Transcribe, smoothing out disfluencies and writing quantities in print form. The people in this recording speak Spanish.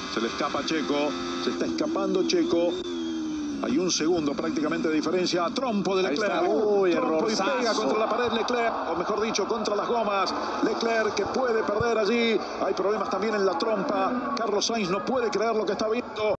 Se le escapa Checo, se está escapando Checo. Hay un segundo prácticamente de diferencia. Trompo de Leclerc. Trompo y pega contra la pared Leclerc, o mejor dicho, contra las gomas. Leclerc que puede perder allí. Hay problemas también en la trompa. Carlos Sainz no puede creer lo que está viendo.